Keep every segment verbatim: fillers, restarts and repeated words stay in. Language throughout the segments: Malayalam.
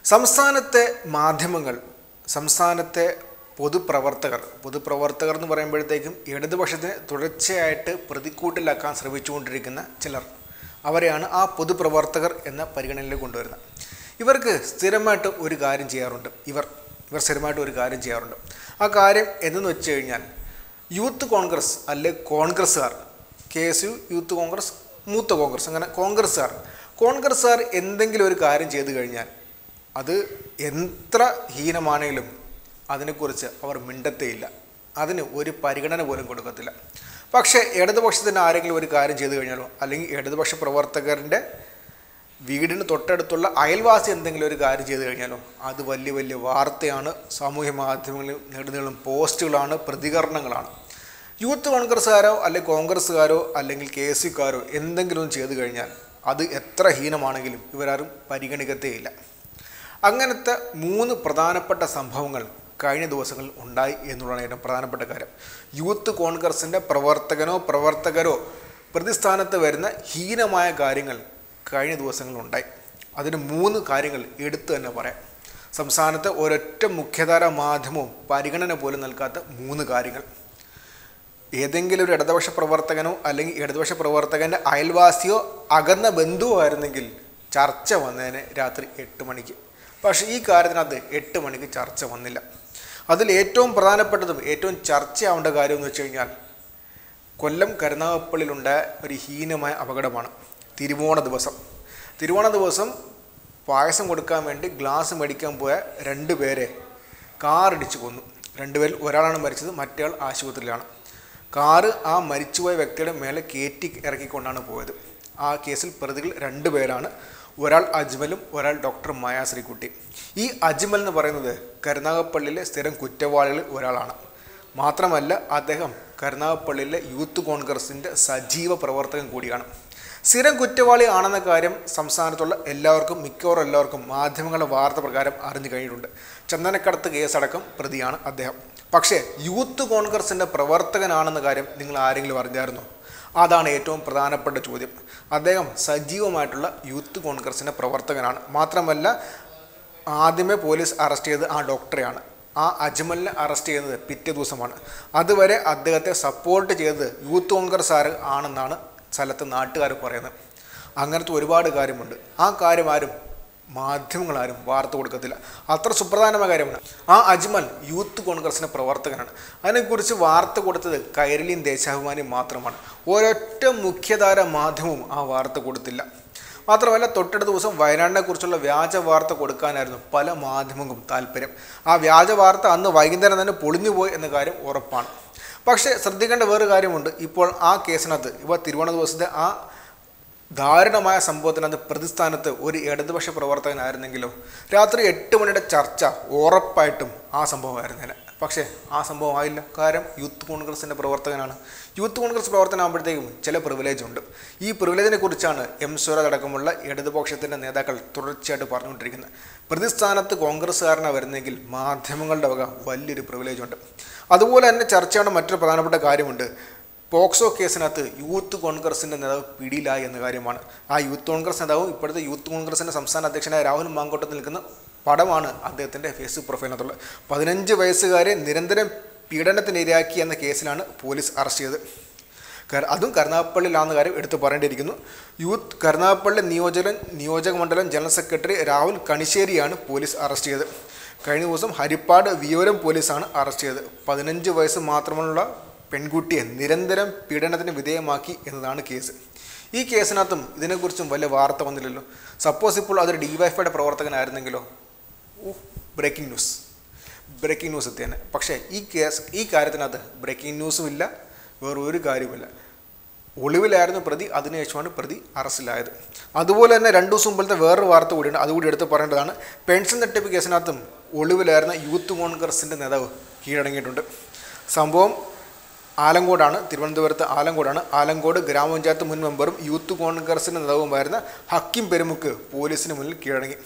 സംസ്ഥാനത്തെ മാധ്യമങ്ങൾ, സംസ്ഥാനത്തെ പൊതുപ്രവർത്തകർ പൊതുപ്രവർത്തകർ എന്ന് പറയുമ്പോഴത്തേക്കും ഇടതുപക്ഷത്തിന് തുടർച്ചയായിട്ട് പ്രതിക്കൂട്ടിലാക്കാൻ ശ്രമിച്ചുകൊണ്ടിരിക്കുന്ന ചിലർ, അവരെയാണ് ആ പൊതുപ്രവർത്തകർ എന്ന പരിഗണനയിൽ കൊണ്ടുവരുന്നത്. ഇവർക്ക് സ്ഥിരമായിട്ട് ഒരു കാര്യം ചെയ്യാറുണ്ട് ഇവർ ഇവർ സ്ഥിരമായിട്ട് ഒരു കാര്യം ചെയ്യാറുണ്ട് ആ കാര്യം എന്തെന്ന് വെച്ച് കഴിഞ്ഞാൽ, യൂത്ത് കോൺഗ്രസ് അല്ലെ കോൺഗ്രസ്സുകാർ, K S U, youth Congress, മൂത്ത കോൺഗ്രസ്, അങ്ങനെ കോൺഗ്രസ്സുകാർ കോൺഗ്രസ്സുകാർ എന്തെങ്കിലും ഒരു കാര്യം ചെയ്തു കഴിഞ്ഞാൽ അത് എത്ര ഹീനമാണെങ്കിലും അതിനെക്കുറിച്ച് അവർ മിണ്ടത്തേയില്ല, അതിന് ഒരു പരിഗണന പോലും കൊടുക്കത്തില്ല. പക്ഷേ ഇടതുപക്ഷത്തിന് ആരെങ്കിലും ഒരു കാര്യം ചെയ്തു കഴിഞ്ഞാലോ, അല്ലെങ്കിൽ ഇടതുപക്ഷ പ്രവർത്തകരുടെ വീടിന് തൊട്ടടുത്തുള്ള അയൽവാസി എന്തെങ്കിലും ഒരു കാര്യം ചെയ്തു കഴിഞ്ഞാലോ അത് വലിയ വലിയ വാർത്തയാണ്, സാമൂഹ്യ മാധ്യമങ്ങളിൽ നെടുനീളം പോസ്റ്റുകളാണ്, പ്രതികരണങ്ങളാണ്. യൂത്ത് കോൺഗ്രസ്സുകാരോ അല്ലെങ്കിൽ കോൺഗ്രസ്സുകാരോ അല്ലെങ്കിൽ കെ എസ് യുക്കാരോ എന്തെങ്കിലും ചെയ്തു കഴിഞ്ഞാൽ അത് എത്ര ഹീനമാണെങ്കിലും ഇവരാരും പരിഗണിക്കത്തേയില്ല. അങ്ങനത്തെ മൂന്ന് പ്രധാനപ്പെട്ട സംഭവങ്ങൾ കഴിഞ്ഞ ദിവസങ്ങളിൽ ഉണ്ടായി എന്നുള്ളതാണ് ഏറ്റവും പ്രധാനപ്പെട്ട കാര്യം. യൂത്ത് കോൺഗ്രസിൻ്റെ പ്രവർത്തകനോ പ്രവർത്തകരോ പ്രതിസ്ഥാനത്ത് വരുന്ന ഹീനമായ കാര്യങ്ങൾ കഴിഞ്ഞ ദിവസങ്ങളിലുണ്ടായി. അതിന് മൂന്ന് കാര്യങ്ങൾ എടുത്തു തന്നെ പറയാം. സംസ്ഥാനത്ത് ഒരൊറ്റ മുഖ്യധാര മാധ്യമവും പരിഗണന പോലും നൽകാത്ത മൂന്ന് കാര്യങ്ങൾ. ഏതെങ്കിലും ഒരു ഇടതുപക്ഷ പ്രവർത്തകനോ അല്ലെങ്കിൽ ഇടതുപക്ഷ പ്രവർത്തകൻ്റെ അയൽവാസിയോ അകന്ന ബന്ധുവോ ആയിരുന്നെങ്കിൽ ചർച്ച വന്നതിന് രാത്രി എട്ട് മണിക്ക്. പക്ഷേ ഈ കാര്യത്തിനകത്ത് എട്ട് മണിക്ക് ചർച്ച വന്നില്ല. അതിൽ ഏറ്റവും പ്രധാനപ്പെട്ടതും ഏറ്റവും ചർച്ചയാവേണ്ട കാര്യം എന്ന് വെച്ച് കഴിഞ്ഞാൽ, കൊല്ലം കരുനാഗപ്പള്ളിയിലുണ്ടായ ഒരു ഹീനമായ അപകടമാണ്. തിരുവോണ ദിവസം തിരുവോണ ദിവസം പായസം കൊടുക്കാൻ വേണ്ടി ഗ്ലാസ് മേടിക്കാൻ പോയ രണ്ട് പേരെ കാറിടിച്ച് കൊന്നു. രണ്ടുപേരിൽ ഒരാളാണ് മരിച്ചത്, മറ്റേയാൾ ആശുപത്രിയിലാണ്. കാറ് ആ മരിച്ചുപോയ വ്യക്തിയുടെ മേലെ കയറ്റി ഇറക്കിക്കൊണ്ടാണ് പോയത്. ആ കേസിൽ പ്രതികൾ രണ്ട് പേരാണ്. ഒരാൾ അജ്മലും ഒരാൾ ഡോക്ടർ മായാ ശ്രീകുട്ടി. ഈ അജ്മൽ എന്ന് പറയുന്നത് കരുനാഗപ്പള്ളിയിലെ സ്ഥിരം കുറ്റവാളികളിൽ ഒരാളാണ്. മാത്രമല്ല അദ്ദേഹം കരുനാഗപ്പള്ളിയിലെ യൂത്ത് കോൺഗ്രസിൻ്റെ സജീവ പ്രവർത്തകൻ കൂടിയാണ്. സ്ഥിരം കുറ്റവാളി ആണെന്ന കാര്യം സംസ്ഥാനത്തുള്ള എല്ലാവർക്കും, മിക്കവാറും എല്ലാവർക്കും മാധ്യമങ്ങളുടെ വാർത്ത പ്രകാരം അറിഞ്ഞു കഴിഞ്ഞിട്ടുണ്ട്. ചന്ദനക്കടത്ത് കേസടക്കം പ്രതിയാണ് അദ്ദേഹം. പക്ഷേ യൂത്ത് കോൺഗ്രസിൻ്റെ പ്രവർത്തകനാണെന്ന കാര്യം നിങ്ങൾ ആരെങ്കിലും അറിഞ്ഞായിരുന്നോ? അതാണ് ഏറ്റവും പ്രധാനപ്പെട്ട ചോദ്യം. അദ്ദേഹം സജീവമായിട്ടുള്ള യൂത്ത് കോൺഗ്രസിൻ്റെ പ്രവർത്തകനാണ്. മാത്രമല്ല ആദ്യമേ പോലീസ് അറസ്റ്റ് ചെയ്ത് ആ ഡോക്ടറെയാണ്. ആ അജ്മലിനെ അറസ്റ്റ് ചെയ്യുന്നത് പിറ്റേ ദിവസമാണ്. അതുവരെ അദ്ദേഹത്തെ സപ്പോർട്ട് ചെയ്തത് യൂത്ത് കോൺഗ്രസ് ആണെന്നാണ് സ്ഥലത്ത് നാട്ടുകാർ പറയുന്നത്. അങ്ങനത്തെ ഒരുപാട് കാര്യമുണ്ട്. ആ കാര്യം ആരും മാധ്യമങ്ങളാരും വാർത്ത കൊടുക്കത്തില്ല. അത്ര സുപ്രധാനമായ കാര്യമാണ്. ആ അജ്മൽ യൂത്ത് കോൺഗ്രസിൻ്റെ പ്രവർത്തകനാണ്. അതിനെക്കുറിച്ച് വാർത്ത കൊടുത്തത് കൈരളിയും ദേശാഭിമാനിയും മാത്രമാണ്. ഒരൊറ്റ മുഖ്യധാര മാധ്യമവും ആ വാർത്ത കൊടുത്തില്ല. മാത്രമല്ല തൊട്ടടുത്ത ദിവസം വയനാടിനെ കുറിച്ചുള്ള വ്യാജ വാർത്ത കൊടുക്കാനായിരുന്നു പല മാധ്യമങ്ങൾക്കും താല്പര്യം. ആ വ്യാജ വാർത്ത അന്ന് വൈകുന്നേരം തന്നെ പൊളിഞ്ഞുപോയി എന്ന കാര്യം ഉറപ്പാണ്. പക്ഷേ ശ്രദ്ധിക്കേണ്ട വേറൊരു കാര്യമുണ്ട്. ഇപ്പോൾ ആ കേസിനകത്ത് ഇപ്പോൾ തിരുവോണ ദിവസത്തെ ആ ദാരുണമായ സംഭവത്തിനകത്ത് പ്രതിസ്ഥാനത്ത് ഒരു ഇടതുപക്ഷ പ്രവർത്തകനായിരുന്നെങ്കിലോ രാത്രി എട്ട് മണിയുടെ ചർച്ച ഉറപ്പായിട്ടും ആ സംഭവമായിരുന്നേനെ. പക്ഷേ ആ സംഭവം ആയില്ല. കാരണം യൂത്ത് കോൺഗ്രസിൻ്റെ പ്രവർത്തകനാണ്. യൂത്ത് കോൺഗ്രസ് പ്രവർത്തനമാകുമ്പോഴത്തേക്കും ചില പ്രിവിലേജ് ഉണ്ട്. ഈ പ്രിവിലേജിനെ കുറിച്ചാണ് എം സ്വരാജ് അടക്കമുള്ള ഇടതുപക്ഷത്തിൻ്റെ നേതാക്കൾ തുടർച്ചയായിട്ട് പറഞ്ഞുകൊണ്ടിരിക്കുന്നത്. പ്രതിസ്ഥാനത്ത് കോൺഗ്രസ്സുകാരനാണ് വരുന്നെങ്കിൽ മാധ്യമങ്ങളുടെ വക വലിയൊരു പ്രിവിലേജ് ഉണ്ട്. അതുപോലെ തന്നെ ചർച്ചയാണ് മറ്റൊരു പ്രധാനപ്പെട്ട കാര്യമുണ്ട്. പോക്സോ കേസിനകത്ത് യൂത്ത് കോൺഗ്രസിൻ്റെ നേതാവ് പിടിയിലായി എന്ന കാര്യമാണ്. ആ യൂത്ത് കോൺഗ്രസ് നേതാവും ഇപ്പോഴത്തെ യൂത്ത് കോൺഗ്രസിൻ്റെ സംസ്ഥാന അധ്യക്ഷനായ രാഹുൽ മാങ്കോട്ടത്തിൽ നിൽക്കുന്ന പടമാണ് അദ്ദേഹത്തിൻ്റെ ഫേസ്ബുക്ക് പ്രൊഫൈലിനകത്തുള്ളത്. പതിനഞ്ച് വയസ്സുകാരെ നിരന്തരം പീഡനത്തിനിരയാക്കി എന്ന കേസിലാണ് പോലീസ് അറസ്റ്റ് ചെയ്തത്. അതും കരുനാഗപ്പള്ളിയിലാണെന്ന കാര്യം എടുത്തു പറയേണ്ടിയിരിക്കുന്നു. യൂത്ത് കരുനാഗപ്പള്ളി നിയോജക നിയോജക മണ്ഡലം ജനറൽ സെക്രട്ടറി രാഹുൽ കണിശ്ശേരിയാണ് പോലീസ് അറസ്റ്റ് ചെയ്തത്. കഴിഞ്ഞ ദിവസം ഹരിപ്പാട് വിയോരം പോലീസാണ് അറസ്റ്റ് ചെയ്തത്. പതിനഞ്ച് വയസ്സ് മാത്രമുള്ള പെൺകുട്ടിയെ നിരന്തരം പീഡനത്തിന് വിധേയമാക്കി എന്നതാണ് കേസ്. ഈ കേസിനകത്തും ഇതിനെക്കുറിച്ചും വലിയ വാർത്ത വന്നില്ലല്ലോ. സപ്പോസ് ഇപ്പോൾ അതൊരു ഡിവൈഎഫ്ഐയുടെ പ്രവർത്തകനായിരുന്നെങ്കിലോ ബ്രേക്കിംഗ് ന്യൂസ് ബ്രേക്കിംഗ് ന്യൂസ് എത്തിയാണ്. പക്ഷേ ഈ കേസ് ഈ കാര്യത്തിനകത്ത് ബ്രേക്കിംഗ് ന്യൂസും ഇല്ല, വേറൊരു കാര്യമില്ല. ഒളിവിലായിരുന്നു പ്രതി, അതിനുശേഷമാണ് പ്രതി അറസ്റ്റിലായത്. അതുപോലെ തന്നെ രണ്ടു ദിവസം മുമ്പത്തെ വേറൊരു വാർത്ത കൂടിയുണ്ട്, അതുകൂടി എടുത്ത് പറയേണ്ടതാണ്. പെൻഷൻ തട്ടിപ്പ് കേസിനകത്തും ഒളിവിലായിരുന്ന യൂത്ത് കോൺഗ്രസിൻ്റെ നേതാവ് കീഴടങ്ങിയിട്ടുണ്ട്. സംഭവം ആലങ്കോടാണ്, തിരുവനന്തപുരത്ത് ആലങ്കോടാണ്. ആലങ്കോട് ഗ്രാമപഞ്ചായത്ത് മുൻ മെമ്പറും യൂത്ത് കോൺഗ്രസിൻ്റെ നേതാവുമായിരുന്ന ഹക്കിം പെരുമുക്ക് പോലീസിന് മുന്നിൽ കീഴടങ്ങി.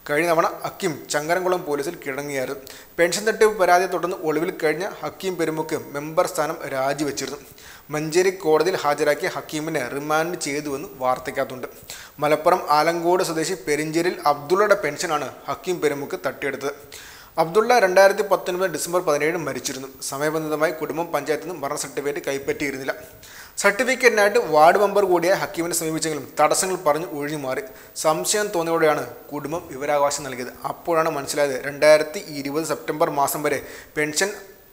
കഴിഞ്ഞ തവണ ഹക്കീം ചങ്ങരംകുളം പോലീസിൽ കിടങ്ങിയായിരുന്നു. പെൻഷൻ തട്ടിപ്പ് പരാതിയെ തുടർന്ന് ഒളിവിൽ കഴിഞ്ഞ ഹക്കീം പെരുമുക്ക് മെമ്പർ സ്ഥാനം രാജിവെച്ചിരുന്നു. മഞ്ചേരി കോടതിയിൽ ഹാജരാക്കിയ ഹക്കീമിനെ റിമാൻഡ് ചെയ്തുവെന്ന് വാർത്തയ്ക്കകത്തുണ്ട്. മലപ്പുറം ആലങ്കോട് സ്വദേശി പെരിഞ്ചേരിൽ അബ്ദുള്ളയുടെ പെൻഷനാണ് ഹക്കീം പെരുമുക്ക് തട്ടിയെടുത്തത്. അബ്ദുള്ള രണ്ടായിരത്തി പത്തൊൻപത് ഡിസംബർ പതിനേഴ് മരിച്ചിരുന്നു. സമയബന്ധിതമായി കുടുംബം പഞ്ചായത്തിൽ നിന്ന് മരണ സർട്ടിഫിക്കറ്റ് കൈപ്പറ്റിയിരുന്നില്ല. സർട്ടിഫിക്കറ്റിനായിട്ട് വാർഡ് മെമ്പർ കൂടിയ ഹക്കീമിനെ സമീപിച്ചെങ്കിലും തടസ്സങ്ങൾ പറഞ്ഞ് ഒഴിഞ്ഞു മാറി. സംശയം തോന്നിയോടെയാണ് കുടുംബം വിവരാവകാശം നൽകിയത്. അപ്പോഴാണ് മനസ്സിലായത് രണ്ടായിരത്തി ഇരുപത് സെപ്റ്റംബർ മാസം വരെ പെൻഷൻ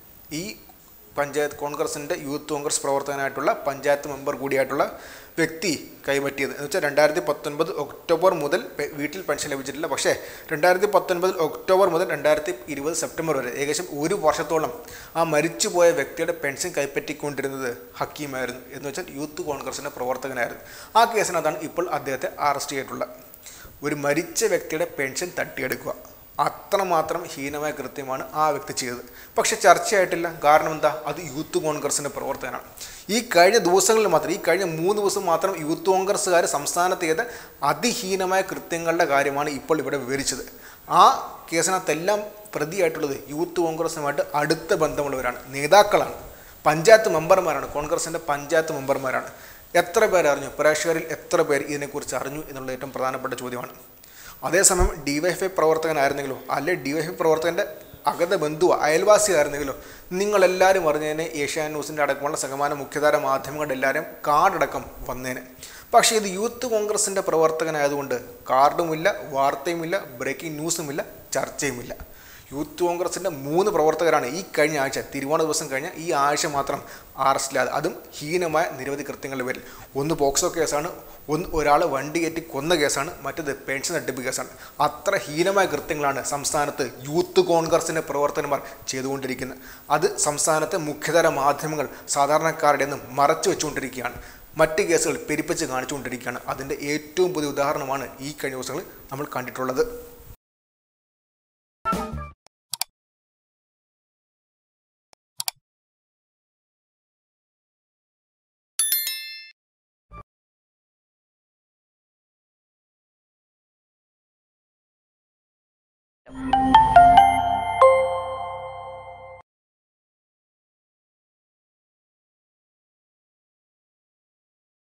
ഈ പഞ്ചായത്ത് കോൺഗ്രസിൻ്റെ യൂത്ത് കോൺഗ്രസ് പ്രവർത്തകനായിട്ടുള്ള പഞ്ചായത്ത് മെമ്പർ കൂടിയായിട്ടുള്ള വ്യക്തി കൈപ്പറ്റിയത്. എന്ന് വെച്ചാൽ രണ്ടായിരത്തി പത്തൊൻപത് ഒക്ടോബർ മുതൽ വീട്ടിൽ പെൻഷൻ ലഭിച്ചിട്ടില്ല. പക്ഷേ രണ്ടായിരത്തി പത്തൊൻപതിൽ ഒക്ടോബർ മുതൽ രണ്ടായിരത്തി ഇരുപത് സെപ്റ്റംബർ വരെ ഏകദേശം ഒരു വർഷത്തോളം ആ മരിച്ചുപോയ വ്യക്തിയുടെ പെൻഷൻ കൈപ്പറ്റിക്കൊണ്ടിരുന്നത് ഹക്കീമായിരുന്നു. എന്ന് വെച്ചാൽ യൂത്ത് കോൺഗ്രസിൻ്റെ പ്രവർത്തകനായിരുന്നു. ആ കേസിനകത്താണ് ഇപ്പോൾ അദ്ദേഹത്തെ അറസ്റ്റ് ചെയ്തിട്ടുള്ളത്. ഒരു മരിച്ച വ്യക്തിയുടെ പെൻഷൻ തട്ടിയെടുക്കുക, അത്രമാത്രം ഹീനമായ കൃത്യമാണ് ആ വ്യക്തി ചെയ്തത്. പക്ഷെ ചർച്ചയായിട്ടില്ല. കാരണം എന്താ? അത് യൂത്ത് കോൺഗ്രസിൻ്റെ പ്രവർത്തകനാണ്. ഈ കഴിഞ്ഞ ദിവസങ്ങളിൽ മാത്രം ഈ കഴിഞ്ഞ മൂന്ന് ദിവസം മാത്രം യൂത്ത് കോൺഗ്രസ്സുകാർ സംസ്ഥാനത്ത് ചെയ്ത അതിഹീനമായ കൃത്യങ്ങളുടെ കാര്യമാണ് ഇപ്പോൾ ഇവിടെ വിവരിച്ചത്. ആ കേസിനകത്തെല്ലാം പ്രതിയായിട്ടുള്ളത് യൂത്ത് കോൺഗ്രസുമായിട്ട് അടുത്ത ബന്ധമുള്ളവരാണ്, നേതാക്കളാണ്, പഞ്ചായത്ത് മെമ്പർമാരാണ്, കോൺഗ്രസിൻ്റെ പഞ്ചായത്ത് മെമ്പർമാരാണ്. എത്ര പേർ അറിഞ്ഞു? പ്രേക്ഷകരിൽ എത്ര പേർ ഇതിനെക്കുറിച്ച് അറിഞ്ഞു എന്നുള്ളത് ഏറ്റവും പ്രധാനപ്പെട്ട ചോദ്യമാണ്. അതേസമയം ഡി വൈ എഫ് ഐ പ്രവർത്തകനായിരുന്നെങ്കിലോ അല്ലെ ഡി വൈ എഫ് ഐ പ്രവർത്തകൻ്റെ അകത ബന്ധുവോ അയൽവാസിയായിരുന്നെങ്കിലോ നിങ്ങളെല്ലാവരും അറിഞ്ഞതിനെ ഏഷ്യാനെറ്റ് ന്യൂസിൻ്റെ അടക്കമുള്ള സകമാന മുഖ്യധാര മാധ്യമങ്ങളുടെ എല്ലാവരും കാർഡടക്കം വന്നേനെ. പക്ഷേ ഇത് യൂത്ത് കോൺഗ്രസിൻ്റെ പ്രവർത്തകനായതുകൊണ്ട് കാർഡുമില്ല, വാർത്തയുമില്ല, ബ്രേക്കിംഗ് ന്യൂസുമില്ല, ചർച്ചയുമില്ല. യൂത്ത് കോൺഗ്രസിൻ്റെ മൂന്ന് പ്രവർത്തകരാണ് ഈ കഴിഞ്ഞ ആഴ്ച തിരുവോണ ദിവസം കഴിഞ്ഞ ഈ ആഴ്ച മാത്രം അറസ്റ്റിലായത്. അതും ഹീനമായ നിരവധി കൃത്യങ്ങളുടെ പേരിൽ. ഒന്ന് പോക്സോ കേസാണ്, ഒന്ന് ഒരാൾ വണ്ടി കയറ്റി കൊന്ന കേസാണ്, മറ്റേത് പെൻഷൻ തട്ടിപ്പ് കേസാണ്. അത്ര ഹീനമായ കൃത്യങ്ങളാണ് സംസ്ഥാനത്ത് യൂത്ത് കോൺഗ്രസിൻ്റെ പ്രവർത്തകന്മാർ ചെയ്തുകൊണ്ടിരിക്കുന്നത്. അത് സംസ്ഥാനത്തെ മുഖ്യധാര മാധ്യമങ്ങൾ സാധാരണക്കാരുടെ നിന്നും മറച്ചു വെച്ചുകൊണ്ടിരിക്കുകയാണ്. മറ്റ് കേസുകൾ പെരുപ്പിച്ച് കാണിച്ചുകൊണ്ടിരിക്കുകയാണ്. അതിൻ്റെ ഏറ്റവും പുതിയ ഉദാഹരണമാണ് ഈ കഴിഞ്ഞ ദിവസങ്ങളിൽ നമ്മൾ കണ്ടിട്ടുള്ളത്. Thank you.